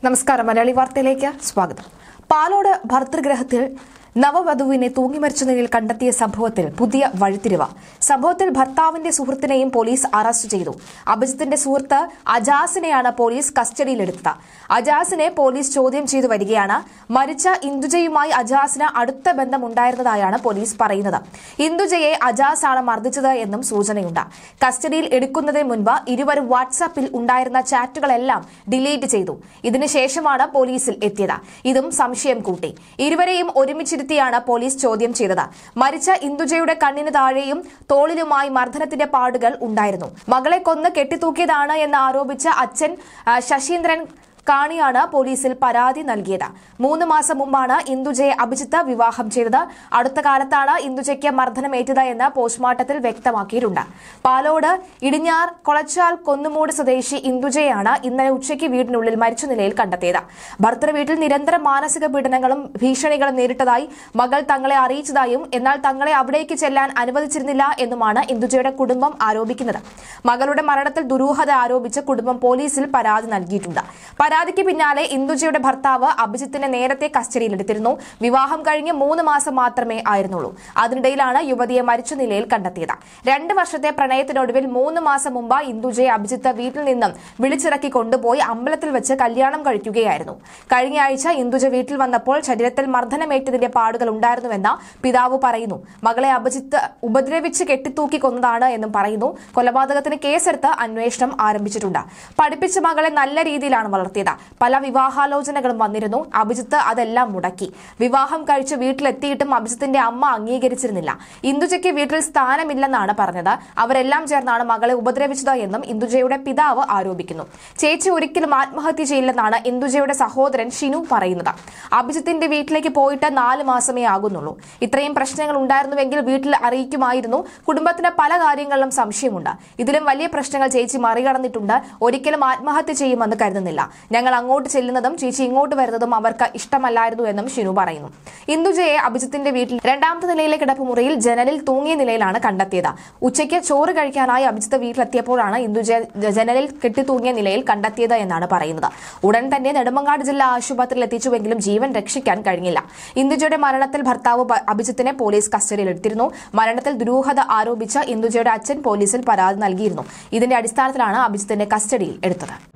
നമസ്കാരം. മലയാളി വാർത്തയിലേക്ക് സ്വാഗതം. പാലോട് ഭർതൃഗ്രഹത്തിൽ നവവധുവിനെ തൂങ്ങിമരിച്ച നിലയിൽ കണ്ടെത്തിയ സംഭവത്തിൽ പുതിയ വഴിത്തിരിവ്. സംഭവത്തിൽ ഭർത്താവിന്റെ സുഹൃത്തിനെയും പോലീസ് അറസ്റ്റ് ചെയ്തു. അഭിജിത്തിന്റെ സുഹൃത്ത് അജാസിനെയാണ് പോലീസ് കസ്റ്റഡിയിലെടുത്തത്. അജാസിനെ പോലീസ് ചോദ്യം ചെയ്തു വരികയാണ്. മരിച്ച ഇന്ദുജയുമായി അജാസിന് അടുത്ത ബന്ധമുണ്ടായിരുന്നതായാണ് പോലീസ് പറയുന്നത്. ഇന്ദുജയെ അജാസ് ആണ് മർദ്ദിച്ചത് എന്നും സൂചനയുണ്ട്. കസ്റ്റഡിയിൽ എടുക്കുന്നതിന് മുൻപ് ഇരുവരും വാട്സാപ്പിൽ ഉണ്ടായിരുന്ന ചാറ്റുകളെല്ലാം ഡിലീറ്റ് ചെയ്തു. ഇതിനുശേഷമാണ് പോലീസിൽ എത്തിയത്. ഇതും സംശയം കൂട്ടി. ഇരുവരെയും ഒരുമിച്ച് പോലീസ് ചോദ്യം ചെയ്തത്. മരിച്ച ഇന്ദുജയുടെ കണ്ണിന് താഴെയും തോളിലുമായി മർദ്ദനത്തിന്റെ പാടുകൾ ഉണ്ടായിരുന്നു. മകളെ കൊന്ന് കെട്ടിത്തൂക്കിയതാണ് എന്ന് ആരോപിച്ച അച്ഛൻ ശശീന്ദ്രൻ കാണിയാണ് പോലീസിൽ പരാതി നൽകിയത്. 3 മാസം മുമ്പാണ് ഇന്ദുജയെ അഭിജിത്ത് വിവാഹം ചെയ്തത്. അടുത്ത കാലത്താണ് ഇന്ദുജയ്ക്ക് മർദ്ദനമേറ്റത് എന്ന് പോസ്റ്റ്മോർട്ടത്തിൽ വ്യക്തമാക്കിയിട്ടുണ്ട്. പാലോട് ഇടിഞ്ഞാർ കൊളച്ചാൽ കൊന്നുമൂട് സ്വദേശി ഇന്ദുജയാണ് ഇന്നലെ ഉച്ചയ്ക്ക് വീടിനുള്ളിൽ മരിച്ച നിലയിൽ കണ്ടെത്തിയത്. ഭർത്തൃ വീട്ടിൽ നിരന്തരം മാനസിക പീഡനങ്ങളും ഭീഷണികളും നേരിട്ടതായി മകൾ തങ്ങളെ അറിയിച്ചതായും എന്നാൽ തങ്ങളെ അവിടേക്ക് ചെല്ലാൻ അനുവദിച്ചിരുന്നില്ല എന്നുമാണ് ഇന്ദുജയുടെ കുടുംബം ആരോപിക്കുന്നത്. മകളുടെ മരണത്തിൽ ദുരൂഹത ആരോപിച്ച് കുടുംബം പോലീസിൽ പരാതി നൽകിയിട്ടുണ്ട്. പരാതിക്ക് പിന്നാലെ ഇന്ദുജയുടെ ഭർത്താവ് അഭിജിത്തിനെ നേരത്തെ കസ്റ്റഡിയിലെടുത്തിരുന്നു. വിവാഹം കഴിഞ്ഞ് 3 മാസം മാത്രമേ ആയിരുന്നുള്ളൂ. അതിനിടയിലാണ് യുവതിയെ മരിച്ച നിലയിൽ കണ്ടെത്തിയത്. 2 വർഷത്തെ പ്രണയത്തിനൊടുവിൽ 3 മാസം മുമ്പ് ഇന്ദുജയെ അഭിജിത്ത് വീട്ടിൽ നിന്നും വിളിച്ചിറക്കി കൊണ്ടുപോയി അമ്പലത്തിൽ വെച്ച് കല്യാണം കഴിക്കുകയായിരുന്നു. കഴിഞ്ഞ ആഴ്ച ഇന്ദുജ വീട്ടിൽ വന്നപ്പോൾ ശരീരത്തിൽ മർദ്ദനമേറ്റതിന്റെ പാടുകൾ ഉണ്ടായിരുന്നുവെന്ന് പിതാവ് പറയുന്നു. മകളെ അഭിജിത്ത് ഉപദ്രവിച്ച് കെട്ടിത്തൂക്കി കൊന്നതാണ് എന്നും പറയുന്നു. കൊലപാതകത്തിന് കേസെടുത്ത് അന്വേഷണം ആരംഭിച്ചിട്ടുണ്ട്. പഠിപ്പിച്ച മകളെ നല്ല രീതിയിലാണ് വളർത്തിയത്. പല വിവാഹാലോചനകളും വന്നിരുന്നു. അഭിജിത്ത് അതെല്ലാം മുടക്കി. വിവാഹം കഴിച്ച് വീട്ടിലെത്തിയിട്ടും അഭിജിത്തിന്റെ അമ്മ അംഗീകരിച്ചിരുന്നില്ല. ഇന്ദുജയ്ക്ക് വീട്ടിൽ സ്ഥാനമില്ലെന്നാണ് പറഞ്ഞത്. അവരെല്ലാം ചേർന്നാണ് മകളെ ഉപദ്രവിച്ചത് എന്നും ഇന്ദുജയുടെ പിതാവ് ആരോപിക്കുന്നു. ചേച്ചി ഒരിക്കലും ആത്മഹത്യ ചെയ്യില്ലെന്നാണ് ഇന്ദുജയുടെ സഹോദരൻ ഷിനു പറയുന്നത്. അഭിജിത്തിന്റെ വീട്ടിലേക്ക് പോയിട്ട് 4 മാസമേ ആകുന്നുള്ളൂ. ഇത്രയും പ്രശ്നങ്ങൾ ഉണ്ടായിരുന്നുവെങ്കിൽ വീട്ടിൽ അറിയിക്കുമായിരുന്നു. കുടുംബത്തിന് പല കാര്യങ്ങളിലും സംശയമുണ്ട്. ഇതിലും വലിയ പ്രശ്നങ്ങൾ ചേച്ചി മറികടന്നിട്ടുണ്ട്. ഒരിക്കലും ആത്മഹത്യ ചെയ്യുമെന്ന് കരുതുന്നില്ല. ഞങ്ങൾ അങ്ങോട്ട് ചെല്ലുന്നതും ചേച്ചി ഇങ്ങോട്ട് വരുന്നതും അവർക്ക് ഇഷ്ടമല്ലായിരുന്നു എന്നും ഷിനു പറയുന്നു. ഇന്ദുജയെ അഭിജിത്തിന്റെ വീട്ടിൽ 2ാമത്തെ നിലയിലെ കിടപ്പുമുറിയിൽ ജനലിൽ തൂങ്ങിയ നിലയിലാണ് കണ്ടെത്തിയത്. ഉച്ചയ്ക്ക് ചോറ് കഴിക്കാനായി അഭിജിത്ത് വീട്ടിലെത്തിയപ്പോഴാണ് ഇന്ദുജയെ ജനലിൽ കെട്ടിത്തൂങ്ങിയ നിലയിൽ കണ്ടെത്തിയത് എന്നാണ് പറയുന്നത്. ഉടൻ തന്നെ നെടുമങ്ങാട് ജില്ലാ ആശുപത്രിയിൽ എത്തിച്ചുവെങ്കിലും ജീവൻ രക്ഷിക്കാൻ കഴിഞ്ഞില്ല. ഇന്ദുജയുടെ മരണത്തിൽ ഭർത്താവ് അഭിജിത്തിനെ പോലീസ് കസ്റ്റഡിയിലെടുത്തിരുന്നു. മരണത്തിൽ ദുരൂഹത ആരോപിച്ച ഇന്ദുജയുടെ അച്ഛൻ പോലീസിൽ പരാതി നൽകിയിരുന്നു. ഇതിന്റെ അടിസ്ഥാനത്തിലാണ് അഭിജിത്തിനെ കസ്റ്റഡിയിൽ എടുത്തത്.